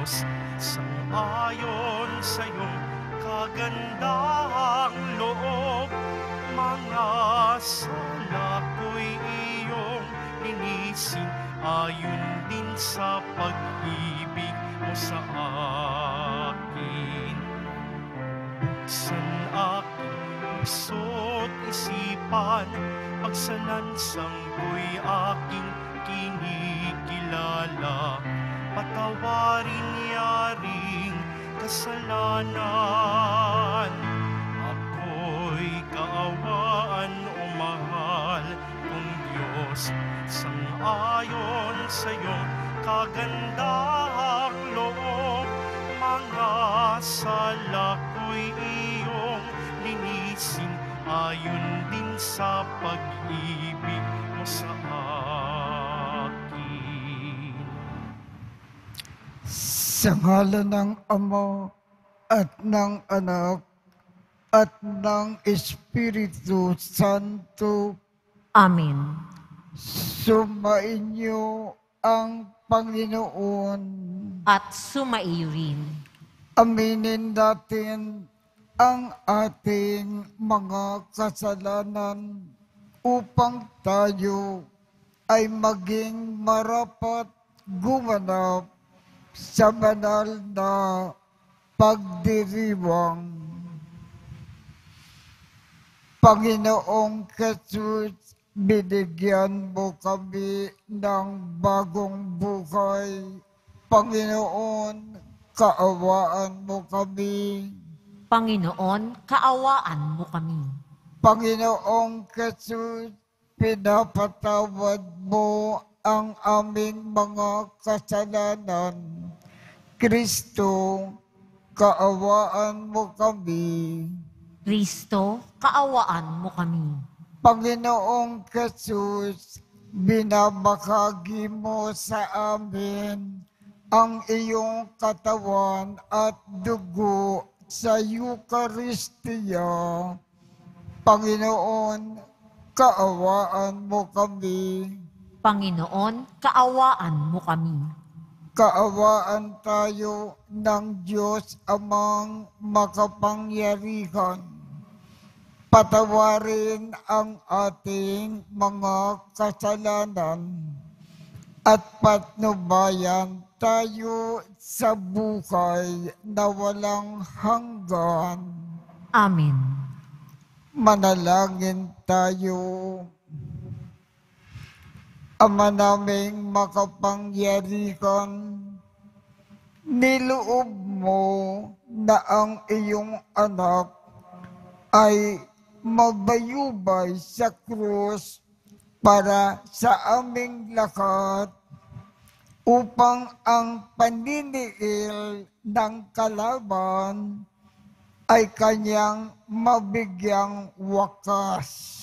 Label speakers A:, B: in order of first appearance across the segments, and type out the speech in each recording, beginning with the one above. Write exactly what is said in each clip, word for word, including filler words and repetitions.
A: Diyos, sang-ayon sa iyong kagandahang loob. Mga sala ko'y iyong linisin, ayon din sa pag-ibig mo sa akin. San aking puso't isipan, pagsalansanggo'y aking kinikilala. Patawarin yaring kasalanan, ako'y kaawaan o mahal kong Diyos. Sang-ayon sa iyong kagandahang loob, mga sala ko'y iyong linisin, ayon din sa pag-ibig mo sa akin.
B: Sa ngalan ng Ama at ng Anak at ng Espiritu Santo.
C: Amen.
B: Sumainyo ang Panginoon.
C: At sumaiyo rin.
B: Aminin natin ang ating mga kasalanan upang tayo ay maging marapat gumanap sa banal na pagdiriwang. Panginoong Jesus, binigyan mo kami ng bagong buhay. Panginoon, kaawaan mo kami.
C: Panginoon, kaawaan mo kami.
B: Panginoong Jesus, pinapatawad mo ang aming mga kasalanan. Kristo, kaawaan mo kami.
C: Kristo, kaawaan mo kami.
B: Panginoong Jesus, binabahagi mo sa amin ang iyong katawan at dugo sa Eucharistia. Panginoon, kaawaan mo kami.
C: Panginoon, kaawaan mo kami.
B: Kaawaan tayo ng Diyos Amang makapangyarihan. Patawarin ang ating mga kasalanan at patnubayan tayo sa buhay na walang hanggan.
C: Amen.
B: Manalangin tayo. Ama naming makapangyarihan, niloob mo na ang iyong anak ay mabayubay sa krus para sa aming lahat upang ang paniniil ng kalaban ay kanyang mabigyang wakas.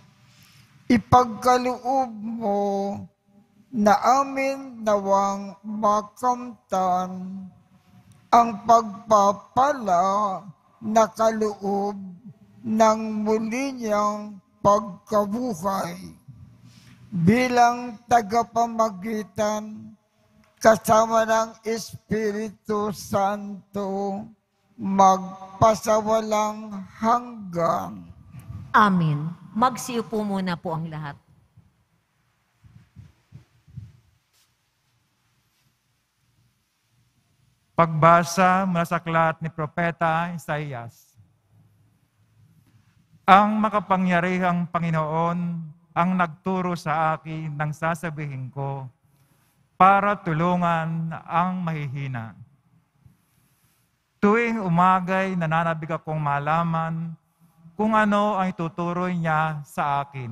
B: Ipagkaloob mo na amin nawang makamtan ang pagpapala na kaloob ng muli niyang pagkabuhay. Bilang tagapamagitan kasama ng Espiritu Santo, magpasawalang hanggan.
C: Amen. Magsiupo muna po ang lahat.
D: Pagbasa mula sa aklat ni Propeta Isaías. Ang makapangyarihang Panginoon ang nagturo sa akin ng sasabihin ko para tulungan ang mahihina. Tuwing umagay nananabik akong malaman kung ano ang ituturoy niya sa akin.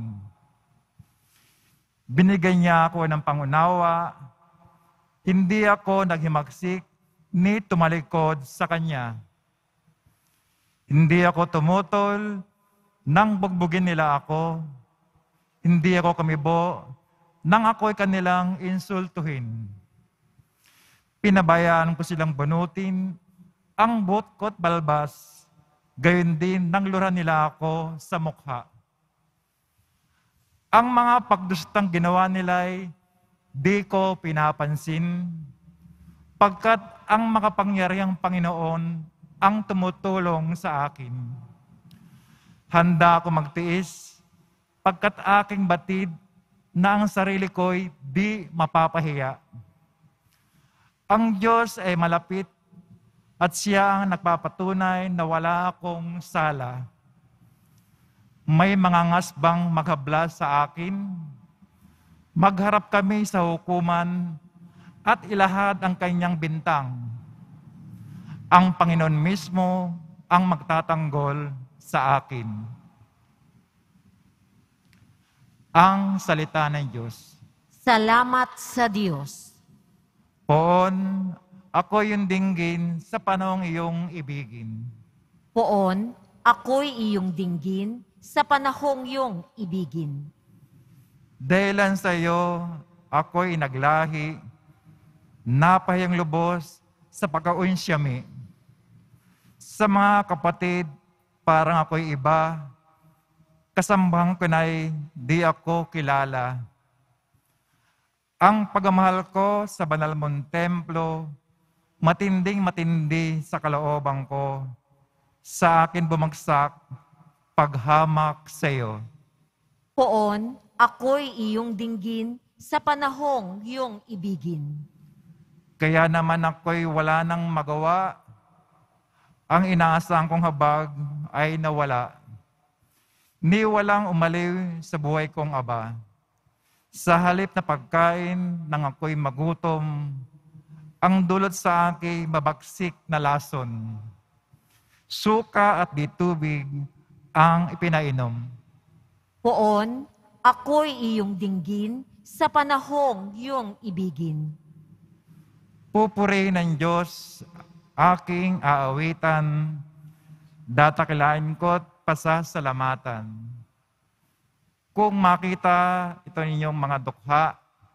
D: Binigyan niya ako ng pangunawa, hindi ako naghimagsik ni tumalikod sa Kanya. Hindi ako tumutol nang bugbugin nila ako, hindi ako kamibo nang ako'y kanilang insultuhin. Pinabayaan ko silang bunutin ang buhok ko't balbas, gayon din nang luran nila ako sa mukha. Ang mga pagdustang ginawa nila'y di ko pinapansin. pagkat ang makapangyarihang Panginoon ang tumutulong sa akin. Handa ako magtiis, pagkat aking batid na ang sarili ko'y di mapapahiya. Ang Diyos ay malapit at siya ang nagpapatunay na wala akong sala. May mga ngasbang maghabla sa akin. Magharap kami sa hukuman at ilahad ang kanyang bintang. Ang Panginoon mismo ang magtatanggol sa akin. Ang salita ng Diyos.
C: Salamat sa Diyos.
D: Poon, ako yung dinggin sa panahong iyong ibigin.
C: Poon, ako'y iyong dinggin sa panahong iyong ibigin.
D: Dahilan sa iyo, ako'y naglahi, napahiyang lubos sa pagkaunsyami. Sa mga kapatid, parang ako'y iba, kasambahan ko na'y di ako kilala. Ang pagmamahal ko sa banal mong templo, matinding matindi sa kalooban ko, sa akin bumagsak, paghamak sa iyo.
C: Poon, ako'y iyong dinggin sa panahong iyong ibigin.
D: Kaya naman ako'y wala nang magawa, ang inaasahan kong habag ay nawala. Ni walang umaliw sa buhay kong aba. Sa halip na pagkain nang ako'y magutom, ang dulot sa akin mabagsik na lason. Suka at di tubig ang ipinainom.
C: Poon, ako'y iyong dinggin sa panahong iyong ibigin.
D: Pupurihin ng Diyos aking aawitan, datakilain ko't pasasalamatan. Kung makita ito ninyong mga dukha,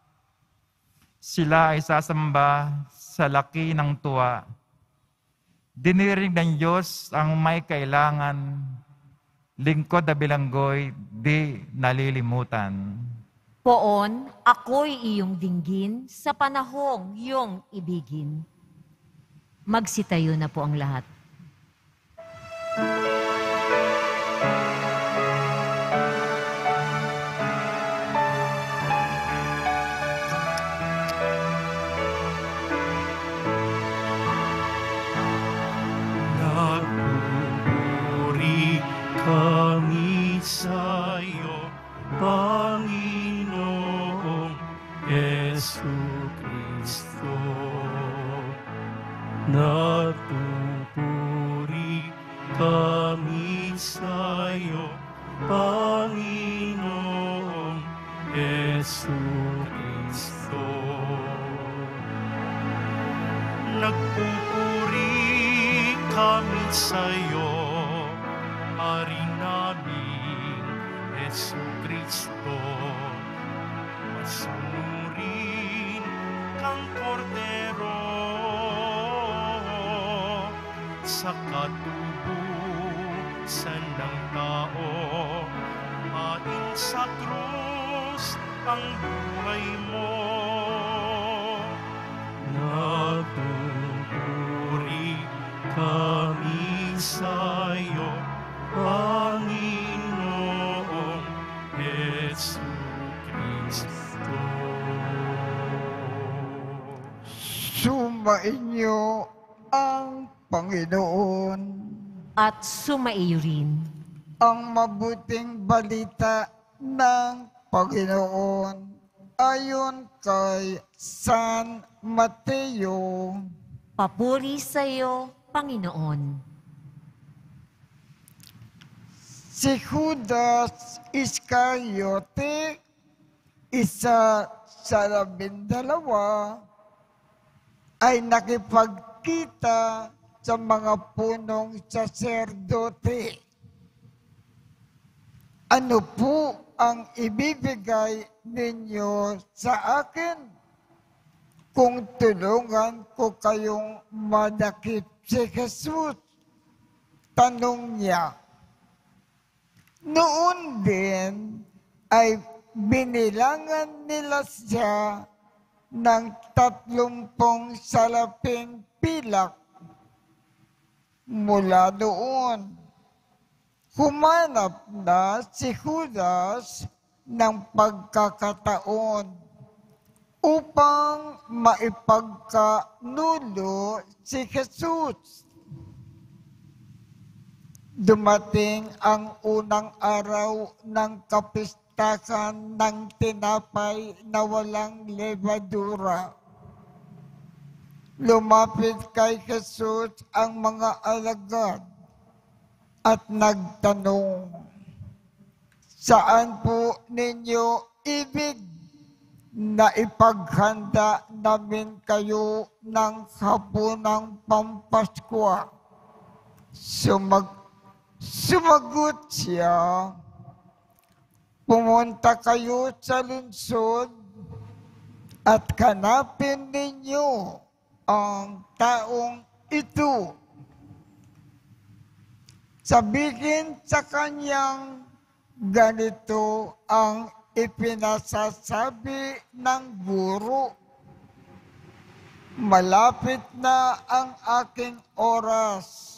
D: sila ay sasamba sa laki ng tuwa. Dinirig ng Diyos ang may kailangan, lingkod na bilanggoy, di nalilimutan.
C: Poon, ako'y iyong dinggin sa panahong iyong ibigin. Magsitayo na po ang lahat.
A: Nagpupuri kami sa'yo, Panginoong Jesucristo. Nagpupuri kami sa'yo, Panginoong Jesucristo. Nagpupuri kami sa'yo, Hari naming Jesucristo. Masunurin kang kordero sa katubusan ng tao, atin sa krus ang buhay mo. Nagpupuri kami sa'yo, Panginoong Jesucristo.
B: Sumainyo ang Panginoon.
C: At sumaiyo rin.
B: Ang mabuting balita ng Panginoon ayon kay San Mateo.
C: Papuri sa iyo, Panginoon.
B: Si Judas Iscariote, isa sa labindalawa, ay nakipagkita sa mga punong saserdote. Ano po ang ibibigay ninyo sa akin kung tulungan ko kayong madakip si Jesus? Tanong niya. Noon din ay binilangan nila siya ng tatlumpong salaping pilak. Mula doon, humanap na si Judas ng pagkakataon upang maipagkanulo si Jesus. Dumating ang unang araw ng kapistahan ng tinapay na walang levadura. Lumapit kay Jesus ang mga alagad at nagtanong, "Saan po ninyo ibig na ipaghanda namin kayo ng hapunang Pampaskwa?" Sumag Sumagot siya, "Pumunta kayo sa lungsod at hanapin ninyo ang taong ito. Sabihin sa kanyang ganito ang ipinasasabi ng guro. Malapit na ang aking oras.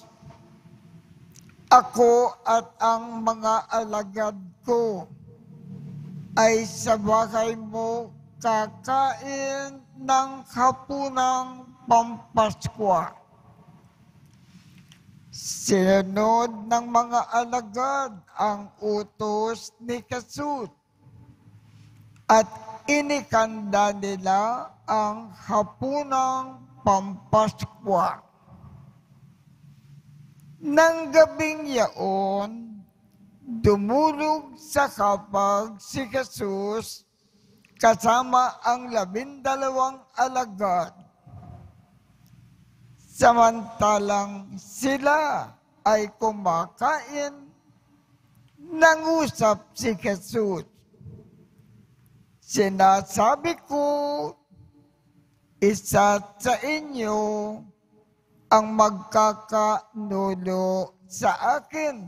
B: Ako at ang mga alagad ko ay sa bahay mo kakain ng hapunang Pampaskwa." Sinunod ng mga alagad ang utos ni Jesus at inikanda nila ang hapunang Pampaskwa. Nang gabing yaon, dumulog sa kapag si Jesus kasama ang labindalawang alagad. Samantalang sila ay kumakain, nangusap si Jesus. "Sinasabi ko, isa sa inyo ang magkakanulo sa akin."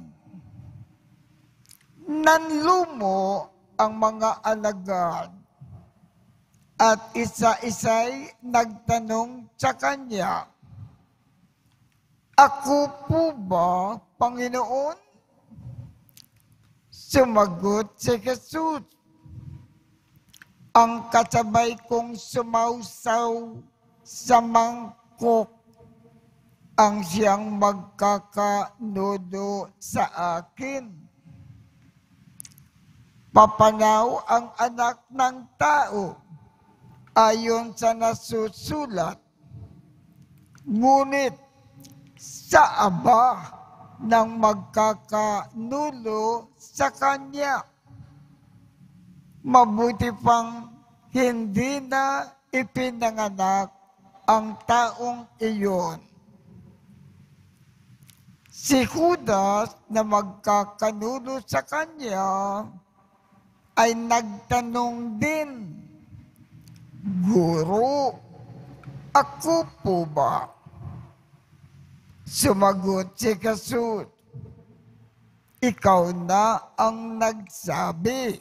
B: Nanlumo ang mga alagad at isa-isa'y nagtanong sa kanya, "Ako po ba, Panginoon?" Sumagot si Jesus, "Ang kasabay kong sumausaw sa mangkok ang siyang magkakanulo sa akin. Papanaw ang anak ng tao ayon sa nasusulat. Ngunit sa Aba ng magkakanulo sa Kanya, mabuti pang hindi na ipinanganak ang taong iyon." Si Judas na magkakanulo sa kanya ay nagtanong din, "Guro, ako po ba?" Sumagot si Jesus, "Ikaw na ang nagsabi."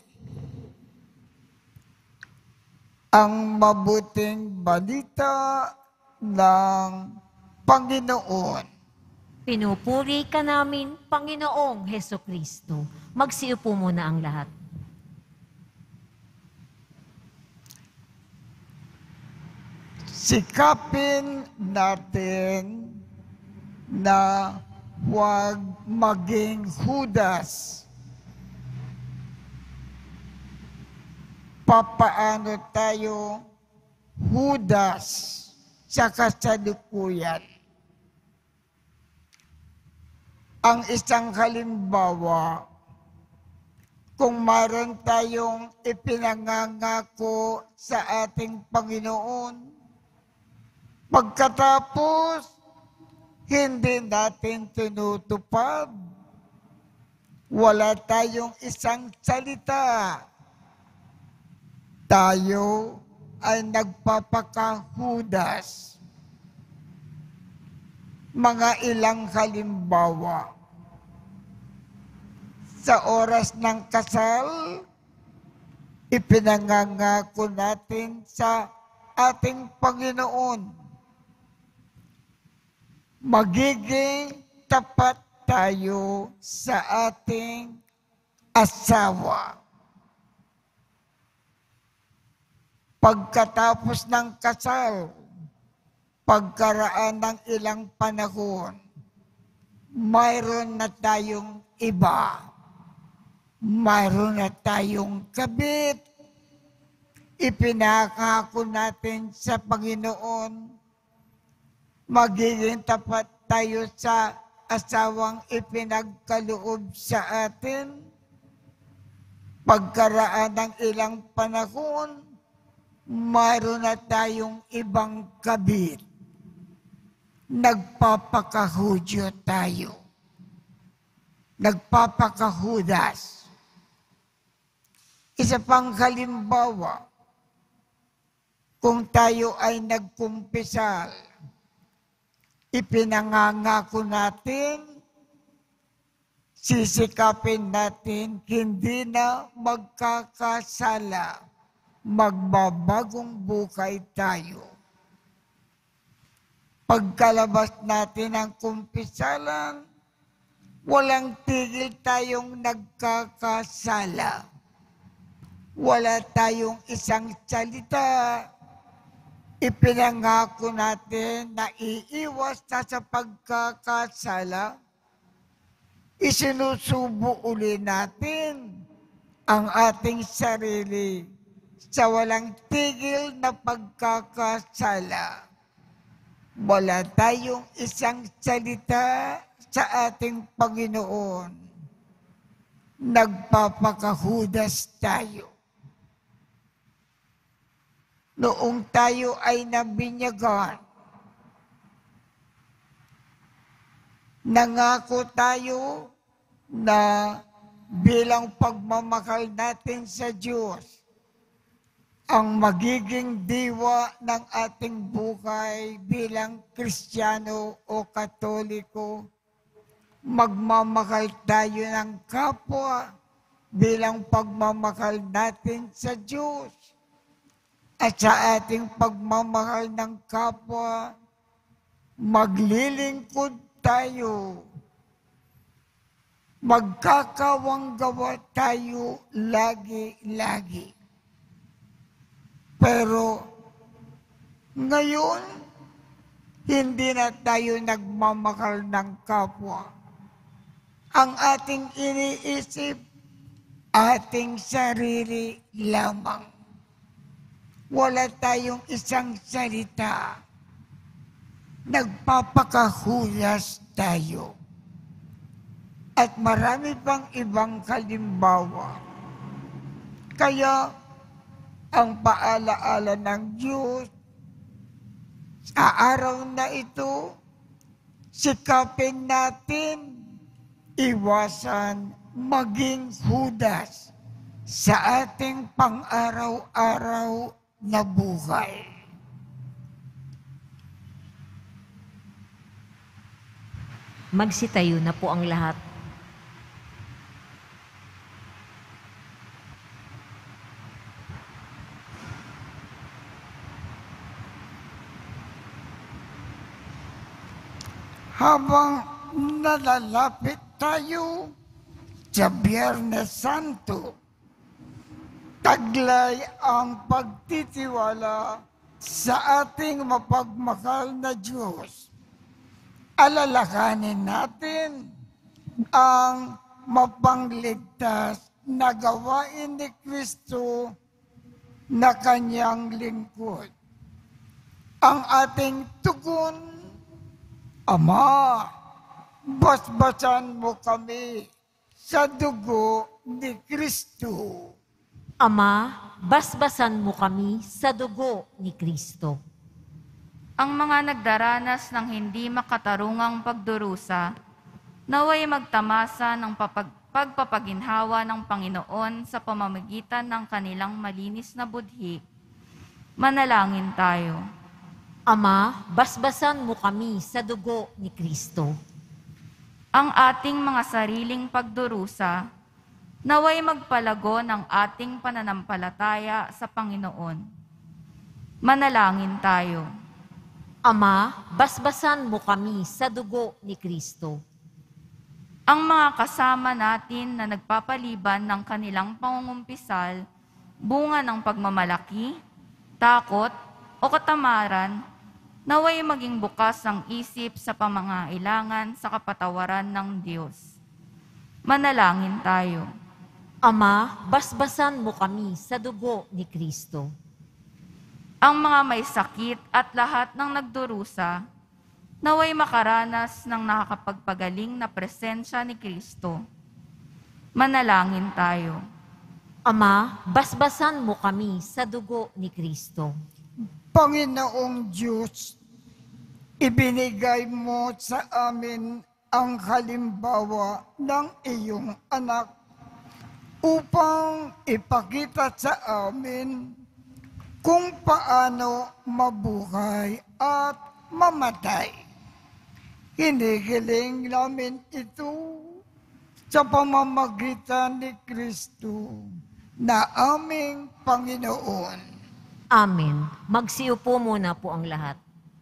B: Ang mabuting balita ng Panginoon.
C: Pinupuri ka namin, Panginoong Hesukristo. Magsiupo muna ang lahat.
B: Sikapin natin na huwag maging Judas. Papaano tayo Judas sa kasalukuyan? Ang isang halimbawa, kung maroon tayong ipinangangako sa ating Panginoon, pagkatapos hindi natin tinutupad, wala tayong isang salita, tayo ay nagpapaka-Judas. Mga ilang halimbawa. Sa oras ng kasal, ipinangangako natin sa ating Panginoon. Magiging tapat tayo sa ating asawa. Pagkatapos ng kasal, pagkaraan ng ilang panahon, mayroon na tayong iba. Mayroon na tayong kabit. Ipinangako natin sa Panginoon, magiging tapat tayo sa asawang ipinagkaloob sa atin. Pagkaraan ng ilang panahon, mayroon na tayong ibang kabit. Nagpapakahudyo tayo. Nagpapakahudas. Isa pang halimbawa, kung tayo ay nagkumpisal, ipinangangako natin, sisikapin natin, hindi na magkakasala, magbabagong buhay tayo. Pagkalabas natin ng kumpisalan, walang tigil tayong nagkakasala. Wala tayong isang salita. Ipinangako natin na iiwas na sa pagkakasala. Isinusubo uli natin ang ating sarili sa walang tigil na pagkakasala. Wala tayong isang salita sa ating Panginoon. Nagpapakahudas tayo. Noong tayo ay nabinyagan, nangako tayo na bilang pagmamahal natin sa Diyos, ang magiging diwa ng ating buhay bilang Kristiyano o Katoliko, magmamahal tayo ng kapwa bilang pagmamahal natin sa Diyos. At sa ating pagmamahal ng kapwa, maglilingkod tayo. Magkakawanggawa tayo lagi-lagi. Pero ngayon, hindi na tayo nagmamahal ng kapwa. Ang ating iniisip, ating sarili lamang. Wala tayong isang salita. Nagpapakahulas tayo. At marami pang ibang halimbawa. Kaya, ang paalaala ng Diyos sa araw na ito, sikapin natin, iwasan maging hudas sa ating pang-araw-araw na buhay.
C: Magsitayo na po ang lahat.
B: Habang nalalapit tayo sa Biyernes Santo, taglay ang pagtitiwala sa ating mapagmahal na Diyos. Alalahanin natin ang mapangligtas na gawain ni Kristo na kanyang lingkod. Ang ating tugon, Ama, basbasan mo kami sa dugo ni Kristo.
C: Ama, basbasan mo kami sa dugo ni Kristo.
E: Ang mga nagdaranas ng hindi makatarungang pagdurusa, naway magtamasa ng papag pagpapaginhawa ng Panginoon sa pamamagitan ng kanilang malinis na budhi. Manalangin tayo.
C: Ama, basbasan mo kami sa dugo ni Kristo.
E: Ang ating mga sariling pagdurusa, naway magpalago ng ating pananampalataya sa Panginoon. Manalangin tayo.
C: Ama, basbasan mo kami sa dugo ni Kristo.
E: Ang mga kasama natin na nagpapaliban ng kanilang pangungumpisal, bunga ng pagmamalaki, takot, o katamaran, naway maging bukas ang isip sa pamangailangan sa kapatawaran ng Diyos. Manalangin tayo.
C: Ama, basbasan mo kami sa dugo ni Kristo.
E: Ang mga may sakit at lahat ng nagdurusa, naway makaranas ng nakakapagpagaling na presensya ni Kristo. Manalangin tayo.
C: Ama, basbasan mo kami sa dugo ni Kristo.
B: Panginoong Diyos, ibinigay mo sa amin ang halimbawa ng iyong anak upang ipakita sa amin kung paano mabuhay at mamatay. Hinihiling namin ito sa pamamagitan ni Kristo na aming Panginoon.
C: Amen. Magsiupo muna po ang lahat.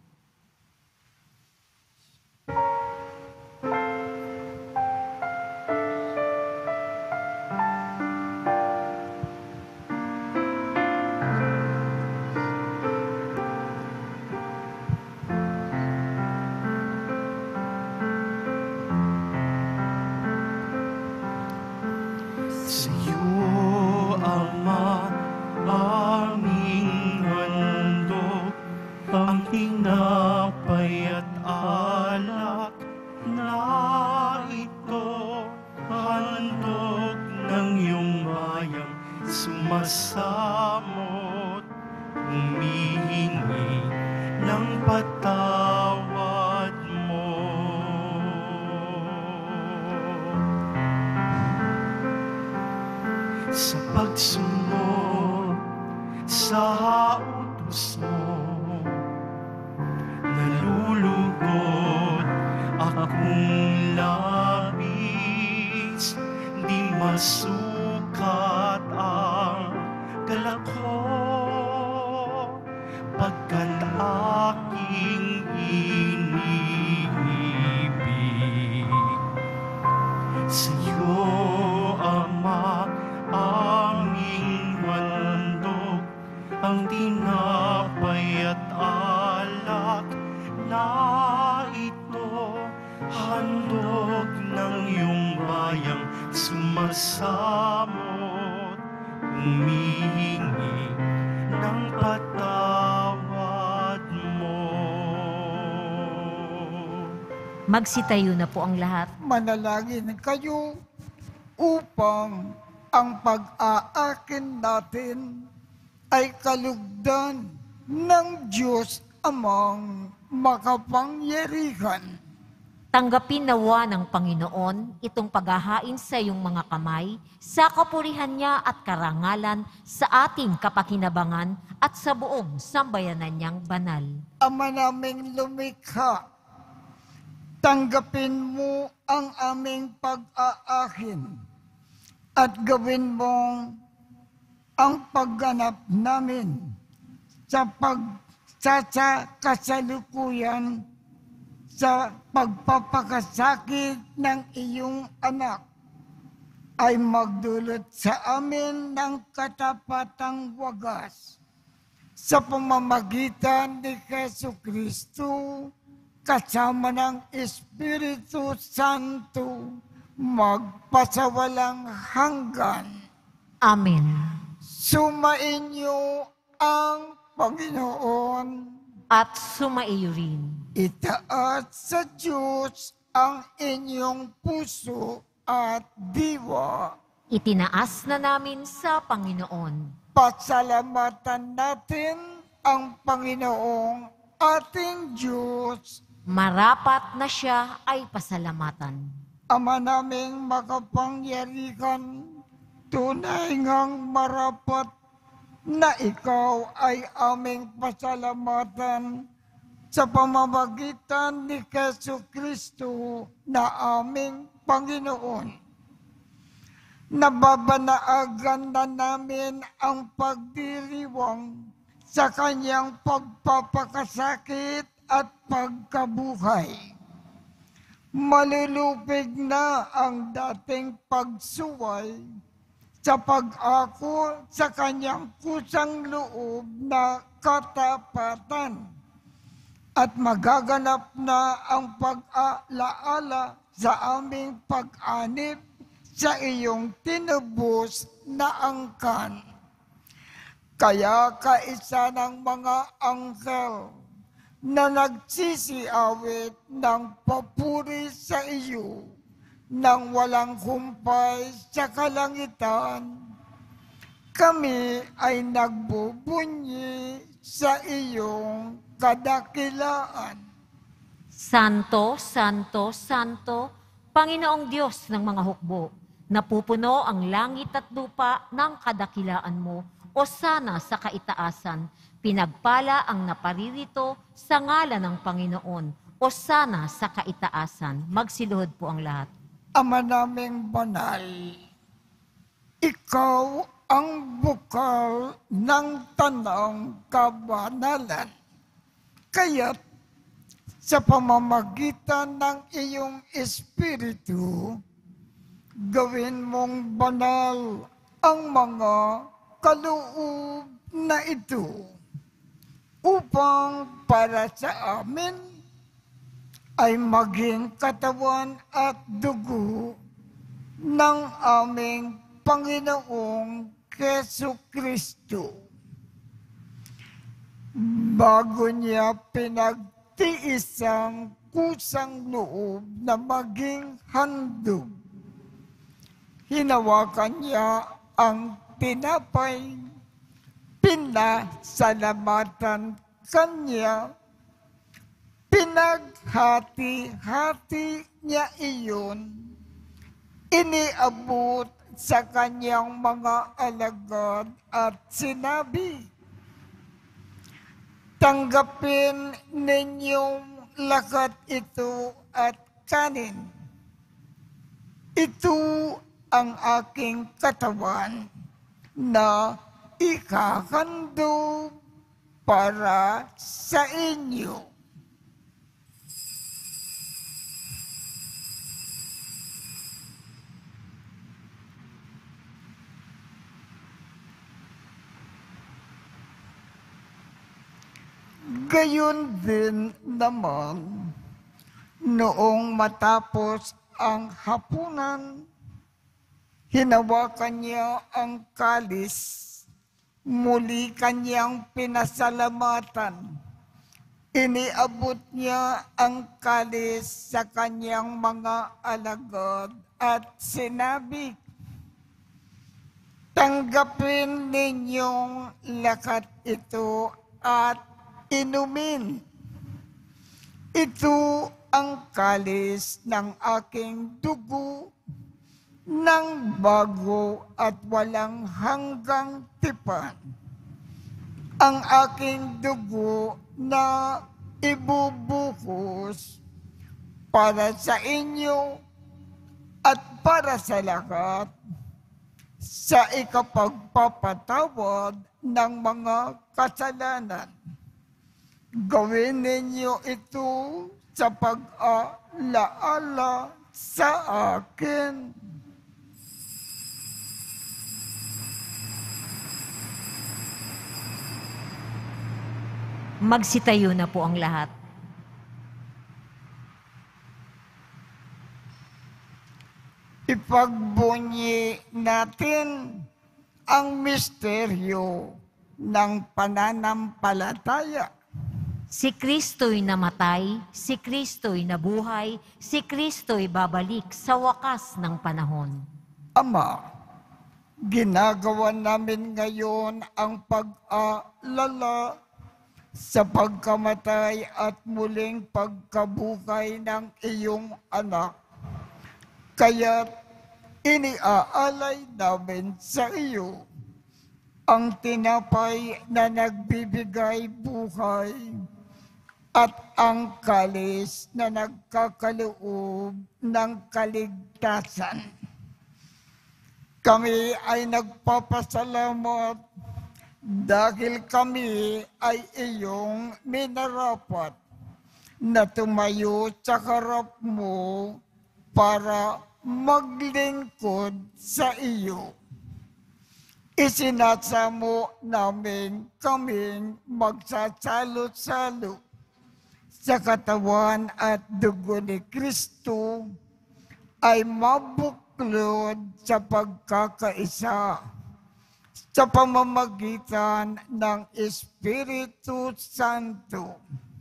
A: Sa iyo, Ama, aming handog, ang tinapay at alak na ito, handog ng iyong bayang sumasamot, humihingi ng patawad mo. Sa pagsunod sa utos mo, nalulugod akong labis, di masukat ang galak ko, pagkat aking iniibig. Sa iyo, Ama, aming handog, ang tinapay at alak na ito, handog ng iyong bayang sumasamot, humihingi ng patawad mo.
C: Magsitayo na po ang lahat.
B: Manalangin kayo upang ang pag-aakin natin ay kalugdan ng Diyos Amang makapangyarihan.
C: Tanggapin nawa ng Panginoon itong paghahain sa iyong mga kamay sa kapurihan niya at karangalan sa ating kapakinabangan at sa buong sambayanan niyang banal.
B: Ama naming lumikha, tanggapin mo ang aming pag-aakin at gawin mong ang pagganap namin sa pagtsatsa-kasalukuyan sa pagpapakasakit ng iyong anak ay magdulot sa amin ng katapatang wagas sa pamamagitan ni Jesu Kristo kasama ng Espiritu Santo magpasawalang hanggan.
C: Amen.
B: Sumainyo ang Panginoon.
C: At sumaiyo rin.
B: Itaas sa Diyos ang inyong puso at diwa.
C: Itinaas na namin sa Panginoon.
B: Pasalamatan natin ang Panginoong ating Diyos.
C: Marapat na siya ay pasalamatan.
B: Ama naming makapangyarihan, tunay ngang marapat na ikaw ay aming pasalamatan sa pamamagitan ni Jesu Kristo na aming Panginoon. Nababanaagan na namin ang pagdiriwang sa kanyang pagpapakasakit at pagkabuhay. Malulupig na ang dating pagsuway sa pag-ako sa kanyang kusang loob na katapatan at magaganap na ang pag-alaala sa aming pag-anib sa iyong tinubos na angkan. Kaya kaisa ng mga anghel na nagsisiawit ng papuri sa iyo nang walang humpay sa kalangitan, kami ay nagbubunyi sa iyong kadakilaan.
C: Santo, Santo, Santo, Panginoong Diyos ng mga hukbo, napupuno ang langit at lupa ng kadakilaan mo, o sana sa kaitaasan, pinagpala ang naparirito sa ngalan ng Panginoon, o sana sa kaitaasan. Magsiluhod po ang lahat.
B: Ama naming banal, ikaw ang bukal ng tanang kabanalan. Kaya't sa pamamagitan ng iyong Espiritu, gawin mong banal ang mga kaloob na ito upang para sa amin ay maging katawan at dugo ng aming Panginoong Jesucristo. Bago niya pinagtiis ang kusang loob na maging handog, hinawakan niya ang tinapay, pinasalamatan kanya, pinaghati-hati niya iyon, iniabot sa kanyang mga alagad at sinabi, tanggapin ninyong lahat ito at kanin. Ito ang aking katawan na ikahandog para sa inyo. Gayon din naman, noong matapos ang hapunan, hinawakan niya ang kalis, muli kanyang pinasalamatan. Iniabot niya ang kalis sa kanyang mga alagad at sinabi, tanggapin ninyong lahat ito at inumin. Ito ang kalis ng aking dugo ng bago at walang hanggang tipan. Ang aking dugo na ibubuhos para sa inyo at para sa lahat sa ikapagpapatawad ng mga kasalanan. Gawin ninyo ito sa pag-alaala sa akin.
C: Magsitayo na po ang lahat.
B: Ipagbunyi natin ang misteryo ng pananampalataya.
C: Si Kristo'y namatay, si Kristo'y nabuhay, si Kristo'y babalik sa wakas ng panahon.
B: Ama, ginagawa namin ngayon ang pag-alala sa pagkamatay at muling pagkabuhay ng iyong anak. Kaya't iniaalay namin sa iyo ang tinapay na nagbibigay buhay at ang kalis na nagkakaloob ng kaligtasan. Kami ay nagpapasalamat dahil kami ay iyong minarapat na tumayo sa harap mo para maglingkod sa iyo. Isinasamo namin kaming magsasalo-salo sa katawan at dugo ni Kristo ay mabuklod sa pagkakaisa sa pamamagitan ng Espiritu Santo.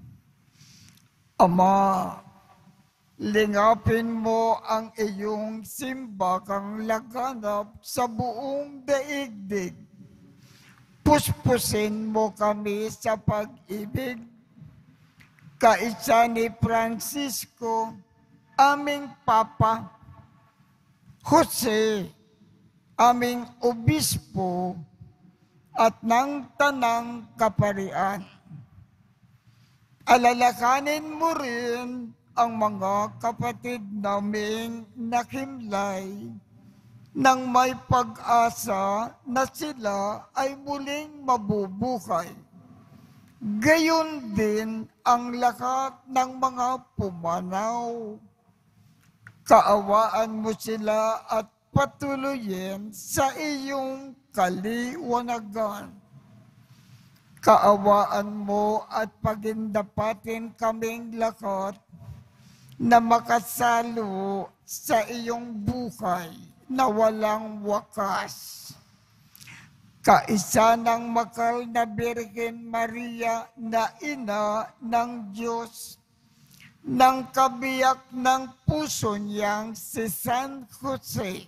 B: Ama, lingapin mo ang iyong simbakang laganap sa buong daigdig. Puspusin mo kami sa pag-ibig. Kaisa ni Francisco, aming Papa, Jose, aming Obispo, at ng Tanang Kaparian. Alalakanin mo rin ang mga kapatid naming nakimlay nang may pag-asa na sila ay muling mabubuhay. Gayon din ang lahat ng mga pumanaw. Kaawaan mo sila at patuloyin sa iyong kaliwanagan. Kaawaan mo at pagindapatin kaming lahat na makasalo sa iyong buhay na walang wakas. Kaisa ng makal na Birhen Maria na ina ng Diyos, ng kabiyak ng puso niyang si San Jose,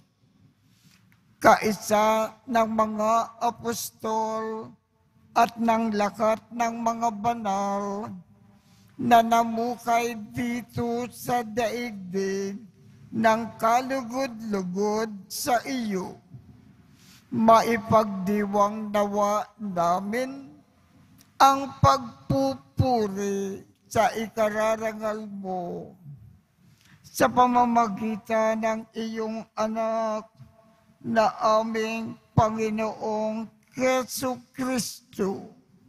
B: kaisa ng mga apostol at ng lahat ng mga banal na namukay dito sa daigdig ng kalugod-lugod sa iyo. Maipagdiwang nawa namin ang pagpupuri sa ikararangal mo sa pamamagitan ng iyong anak na aming Panginoong Hesu Kristo.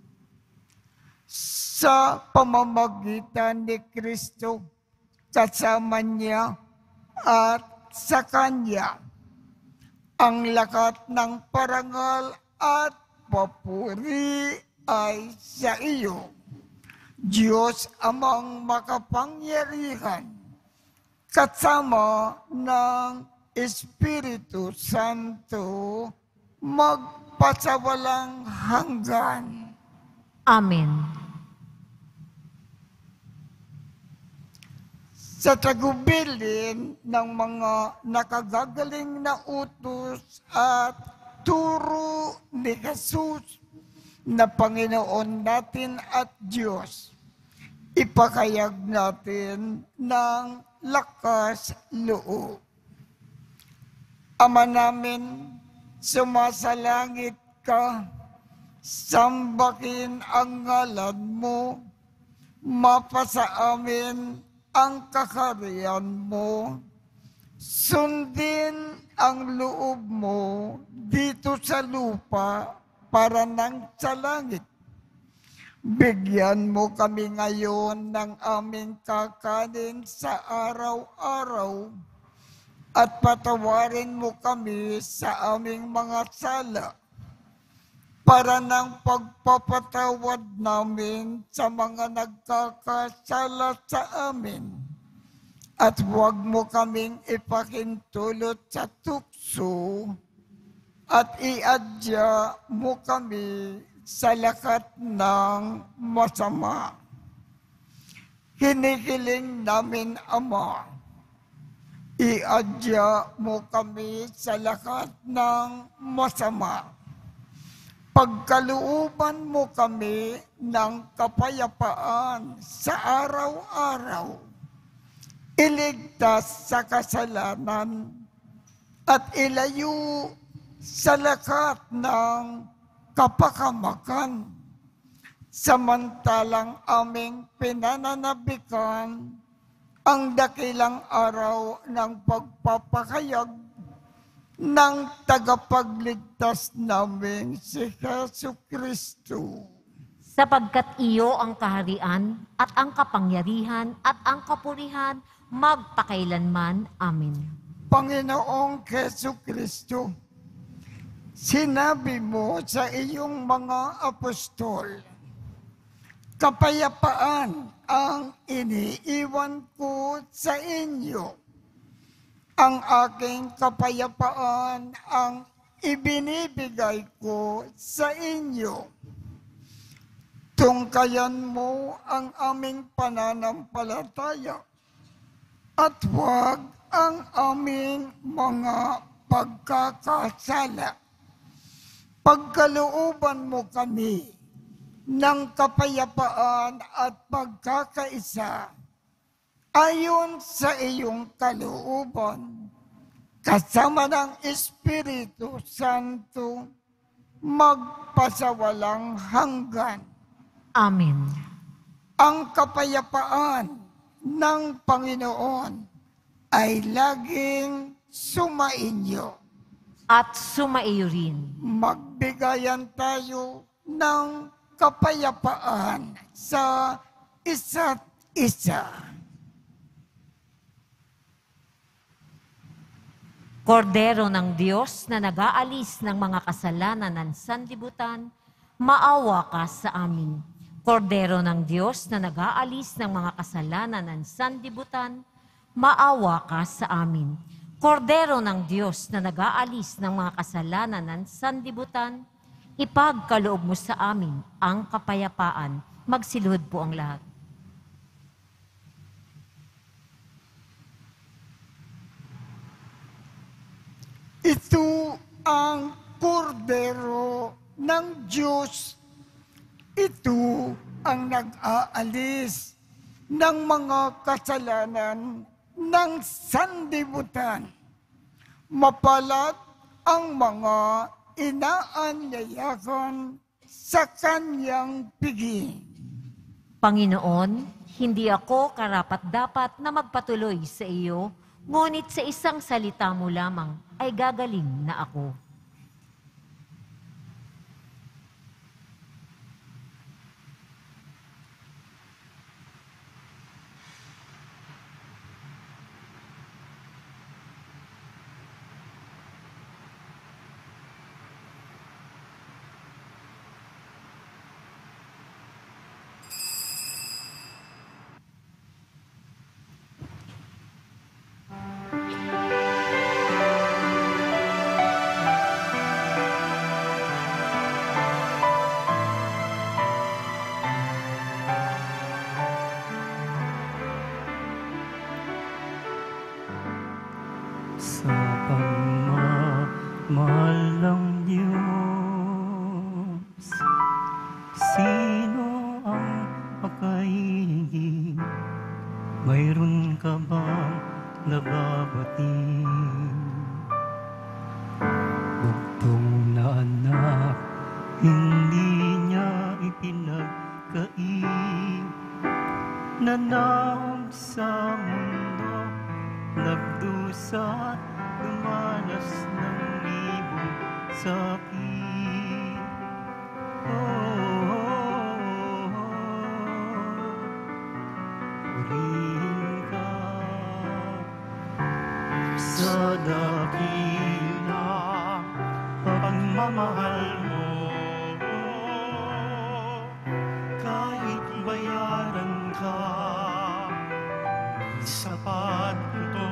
B: Sa pamamagitan ni Kristo, kasama niya at sa Kanya, ang lahat ng parangal at papuri ay sa iyo, Diyos Amang makapangyarihan, kasama ng Espiritu Santo, magpasawalang hanggan.
C: Amen.
B: Sa tagubilin ng mga nakagagaling na utos at turo ni Jesus na Panginoon natin at Diyos, ipakayag natin ng lakas loob. Ama namin, sumasalangit ka, sambahin ang ngalan mo, mapasa amin ang kaharian mo, sundin ang loob mo dito sa lupa para nang sa langit. Bigyan mo kami ngayon ng aming kakanin sa araw-araw at patawarin mo kami sa aming mga sala para ng pagpapatawad namin sa mga nagkakasala sa amin. At huwag mo kaming ipahintulot sa tukso at iadya mo kami sa lahat ng masama. Hinihiling namin, Ama, iadya mo kami sa lahat ng masama. Pagkalooban mo kami ng kapayapaan sa araw-araw. Iligtas sa kasalanan at ilayo sa lahat ng kapakamakan. Samantalang aming pinananabikan ang dakilang araw ng pagpapahayag ng tagapagligtas namin si Hesu Kristo.
C: Sapagkat iyo ang kaharian at ang kapangyarihan at ang kapurihan magpakailanman. Amen.
B: Panginoong Hesu Kristo, sinabi mo sa iyong mga apostol, kapayapaan ang iniiwan ko sa inyo. Ang aking kapayapaan ang ibinibigay ko sa inyo. Tungkayan mo ang aming pananampalataya at huwag ang aming mga pagkakasala. Pagkalooban mo kami ng kapayapaan at pagkakaisa ayon sa iyong kalooban, kasama ng Espiritu Santo, magpasawalang hanggan.
C: Amen.
B: Ang kapayapaan ng Panginoon ay laging sumainyo.
C: At sumaiyo rin.
B: Magbigayan tayo ng kapayapaan sa isa't isa.
C: Kordero ng Diyos na nag-aalis ng mga kasalanan ng sanlibutan, maawa ka sa amin. Kordero ng Diyos na nag-aalis ng mga kasalanan ng sanlibutan, maawa ka sa amin. Kordero ng Diyos na nag-aalis ng mga kasalanan ng sanlibutan, ipagkaloob mo sa amin ang kapayapaan. Magsiluhod po ang lahat.
B: Ito ang kordero ng Diyos. Ito ang nag-aalis ng mga kasalanan ng sanlibutan. Mapalad ang mga inaanyayahan sa kanyang piging.
C: Panginoon, hindi ako karapat-dapat na magpatuloy sa iyo, ngunit sa isang salita mo lamang ay gagaling na ako.
A: Sa pagmamahal ng Diyos, sino ang makaiging? Mayroon ka bang nababating? Bugtong na anak, hindi niya ipinagkain. Nanaog sa mundo, nagdusa at dumanas ng libong sakit. Oh, oh, oh, oh. Purihin ka sa dakila pagmamahal mo. Kahit bayaran ka, sapat ito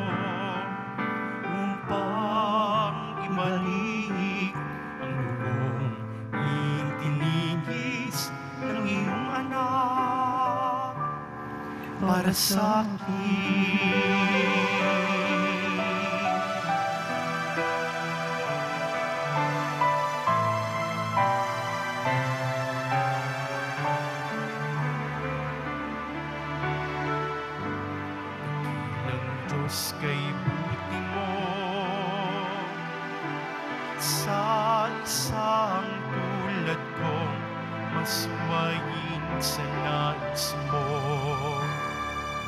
A: upang ibalik ang lubong itinigis ng iyong anak para sa akin. Diyos kay buti mo sa isang tulad kong maswayin sa nais mo.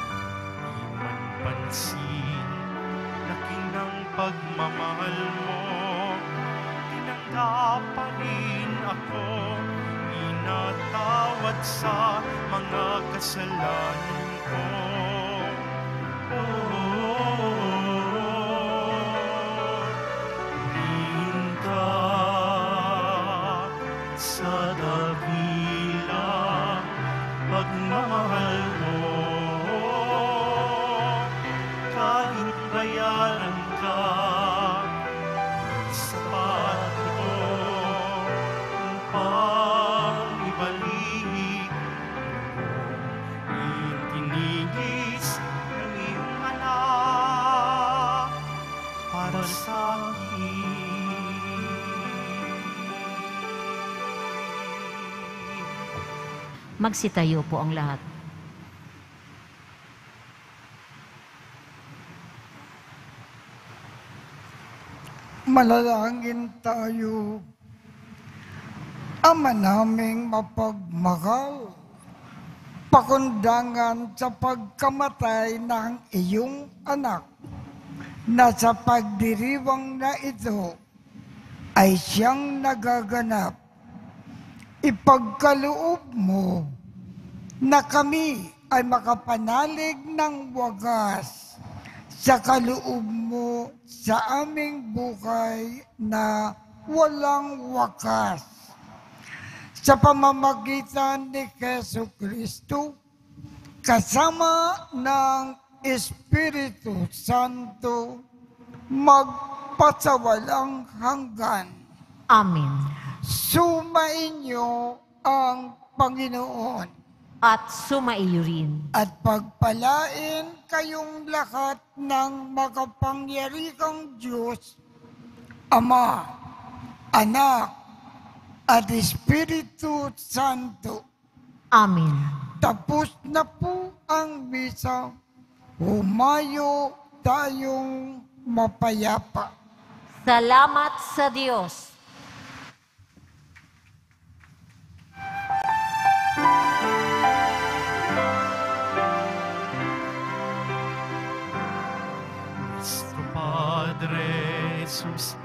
A: Di man pansin, laki ng pagmamahal mo. ka pa rin ako, inatawad sa mga kasalanan ko. Sa dakilang pagmamahal mo, kahit bayaran ka, sapat ito upang ibalik ang tinigis ng iyong anak para sa akin.
C: Magsitayo po ang lahat.
B: Manalangin tayo. Ama naming mapagmahal, pakundangan sa pagkamatay ng iyong anak, na sa pagdiriwang na ito ay siyang nagaganap. Ipagkaloob mo na kami ay makapanalig ng wagas sa kaloob mo sa aming buhay na walang wakas. Sa pamamagitan ni Jesu Kristo, kasama ng Espiritu Santo, magpasawalang hanggan.
C: Amen.
B: Sumainyo ang Panginoon
C: At sumaiyo rin.
B: at pagpalain kayong lahat ng makapangyarihang Diyos, Ama, Anak, at Espiritu Santo.
C: Amen.
B: Tapos na po ang misa. Humayo tayong mapayapa.
C: Salamat sa Diyos.
A: Nuestro Padre Jesus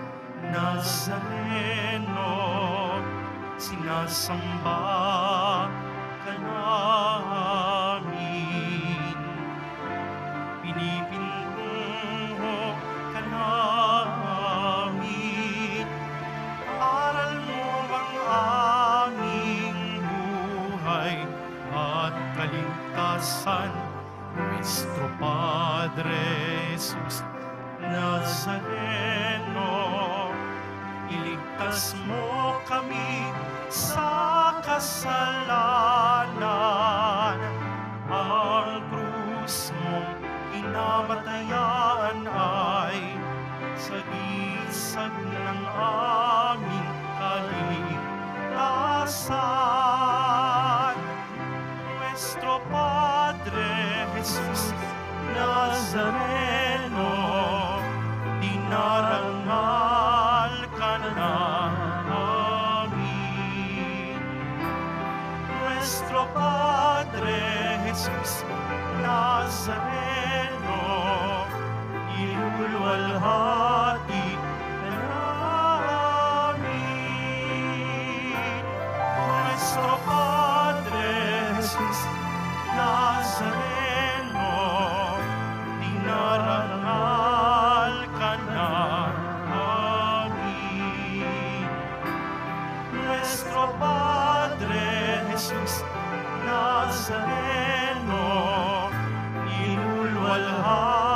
A: Nazareno, sinasamba ka namin, pinipintuho ka namin, aral mo ang aming buhay at kaligtasan. Nuestro Padre Jesus Nazareno, iligtas mo kami sa kasalanan. Ang krus mong inamatayan ay sagisag ng aming kaligtasan. Nuestro Padre Jesus Nazareno, dinarangal ka namin. Nuestro Padre Jesus Nazareno, iluluwalhati ka namin. Nuestro Padre Jesus Nazareno, dinarangal ka namin. Nuestro Padre Jesus Nazareno, iluluwalhati